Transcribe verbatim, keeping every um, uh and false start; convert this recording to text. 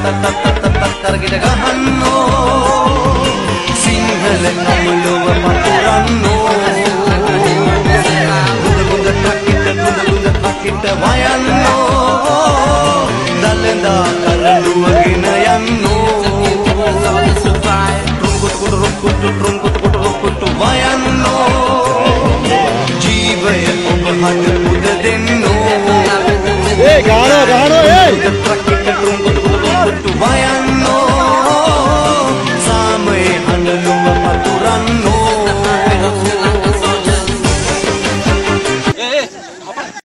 කරගිට ගහන්නෝ සිංහල කමුලුව පතුරන්නෝ ගුද ගුද ටකිට ගුද ගුද ටකිට වයන්නෝ දලඳා කරඬුවගෙන යන්නෝ රුංගුට කුඩු රුංගුට රුංගුට